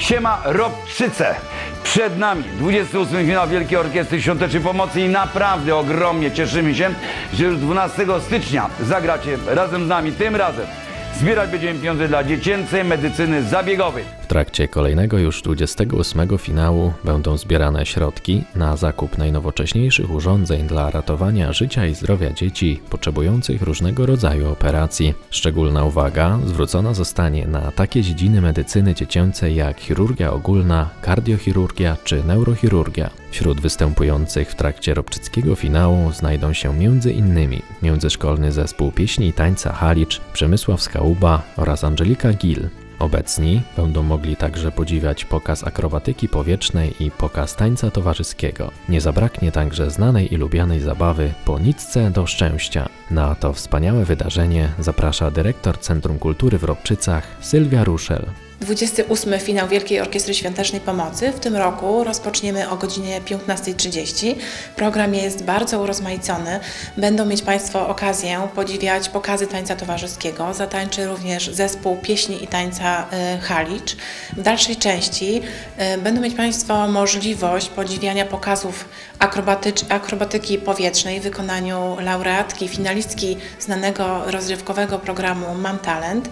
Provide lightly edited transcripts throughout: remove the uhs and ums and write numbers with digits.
Siema Ropczyce! Przed nami 28. finał Wielkiej Orkiestry Świątecznej Pomocy i naprawdę ogromnie cieszymy się, że już 12 stycznia zagracie razem z nami. Tym razem zbierać będziemy pieniądze dla dziecięcej medycyny zabiegowej. W trakcie kolejnego już 28 finału będą zbierane środki na zakup najnowocześniejszych urządzeń dla ratowania życia i zdrowia dzieci potrzebujących różnego rodzaju operacji. Szczególna uwaga zwrócona zostanie na takie dziedziny medycyny dziecięcej jak chirurgia ogólna, kardiochirurgia czy neurochirurgia. Wśród występujących w trakcie ropczyckiego finału znajdą się m.in. Międzyszkolny Zespół Pieśni i Tańca Halicz, Przemysław Skałuba oraz Angelika Gil. Obecni będą mogli także podziwiać pokaz akrobatyki powietrznej i pokaz tańca towarzyskiego. Nie zabraknie także znanej i lubianej zabawy po nitce do szczęścia. Na to wspaniałe wydarzenie zaprasza dyrektor Centrum Kultury w Ropczycach Sylwia Ruszel. 28. finał Wielkiej Orkiestry Świątecznej Pomocy. W tym roku rozpoczniemy o godzinie 15:30. Program jest bardzo urozmaicony. Będą mieć Państwo okazję podziwiać pokazy tańca towarzyskiego. Zatańczy również Zespół Pieśni i Tańca Halicz. W dalszej części będą mieć Państwo możliwość podziwiania pokazów akrobatyki powietrznej w wykonaniu laureatki, finalistki znanego rozrywkowego programu Mam Talent.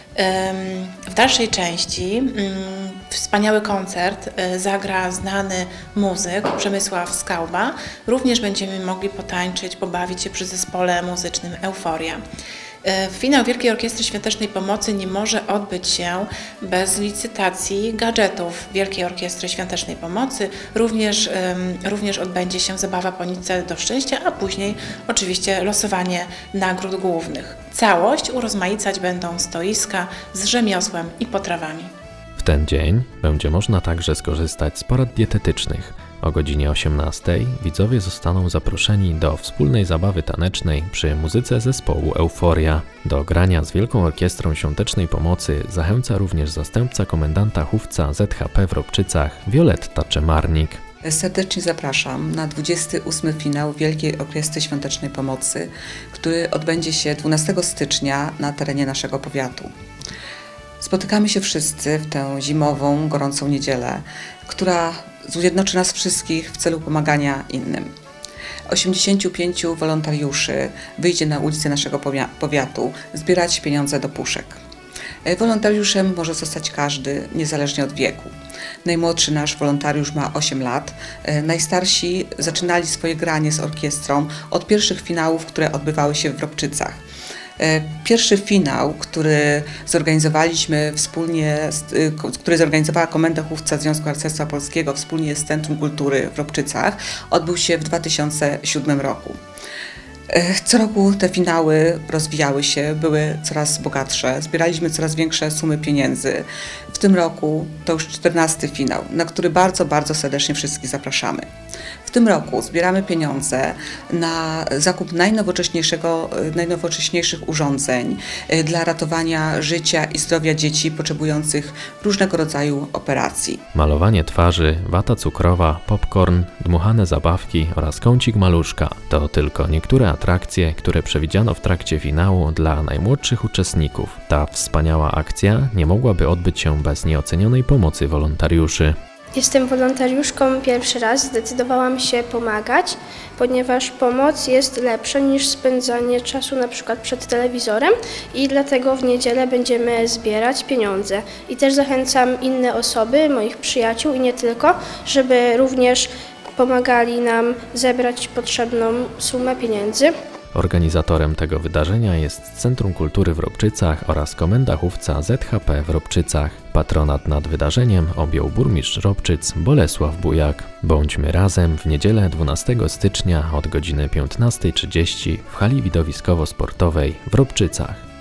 W dalszej części wspaniały koncert zagra znany muzyk Przemysław Skałuba. Również będziemy mogli potańczyć, pobawić się przy zespole muzycznym Euforia. Finał Wielkiej Orkiestry Świątecznej Pomocy nie może odbyć się bez licytacji gadżetów Wielkiej Orkiestry Świątecznej Pomocy. Również odbędzie się zabawa po nitce do szczęścia, a później oczywiście losowanie nagród głównych. Całość urozmaicać będą stoiska z rzemiosłem i potrawami. W ten dzień będzie można także skorzystać z porad dietetycznych. O godzinie 18 widzowie zostaną zaproszeni do wspólnej zabawy tanecznej przy muzyce zespołu Euforia. Do grania z Wielką Orkiestrą Świątecznej Pomocy zachęca również zastępca komendanta chówca ZHP w Ropczycach Wioletta Czemarnik. Serdecznie zapraszam na 28. finał Wielkiej Orkiestry Świątecznej Pomocy, który odbędzie się 12 stycznia na terenie naszego powiatu. Spotykamy się wszyscy w tę zimową, gorącą niedzielę, która zjednoczy nas wszystkich w celu pomagania innym. 85 wolontariuszy wyjdzie na ulice naszego powiatu zbierać pieniądze do puszek. Wolontariuszem może zostać każdy, niezależnie od wieku. Najmłodszy nasz wolontariusz ma 8 lat, najstarsi zaczynali swoje granie z orkiestrą od pierwszych finałów, które odbywały się w Ropczycach. Pierwszy finał, który zorganizowaliśmy który zorganizowała Komenda Chówca Związku Harcerstwa Polskiego wspólnie z Centrum Kultury w Ropczycach, odbył się w 2007 roku. Co roku te finały rozwijały się, były coraz bogatsze, zbieraliśmy coraz większe sumy pieniędzy. W tym roku to już 14. finał, na który bardzo, bardzo serdecznie wszystkich zapraszamy. W tym roku zbieramy pieniądze na zakup najnowocześniejszych urządzeń dla ratowania życia i zdrowia dzieci potrzebujących różnego rodzaju operacji. Malowanie twarzy, wata cukrowa, popcorn, dmuchane zabawki oraz kącik maluszka to tylko niektóre atrakcje, które przewidziano w trakcie finału dla najmłodszych uczestników. Ta wspaniała akcja nie mogłaby odbyć się bez nieocenionej pomocy wolontariuszy. Jestem wolontariuszką pierwszy raz, zdecydowałam się pomagać, ponieważ pomoc jest lepsza niż spędzanie czasu na przykład przed telewizorem i dlatego w niedzielę będziemy zbierać pieniądze. I też zachęcam inne osoby, moich przyjaciół i nie tylko, żeby również pomagali nam zebrać potrzebną sumę pieniędzy. Organizatorem tego wydarzenia jest Centrum Kultury w Ropczycach oraz Komenda Chówca ZHP w Ropczycach. Patronat nad wydarzeniem objął burmistrz Ropczyc Bolesław Bujak. Bądźmy razem w niedzielę 12 stycznia od godziny 15:30 w hali widowiskowo-sportowej w Ropczycach.